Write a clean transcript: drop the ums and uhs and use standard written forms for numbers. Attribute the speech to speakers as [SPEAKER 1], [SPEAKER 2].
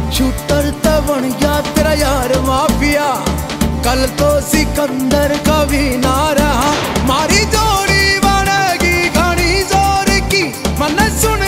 [SPEAKER 1] Shooter तो बन गया तेरा यार माफिया, कल तो सिकंदर का भी ना रहा। मारी जोड़ी बनेगी घनी जोर की, मन सुन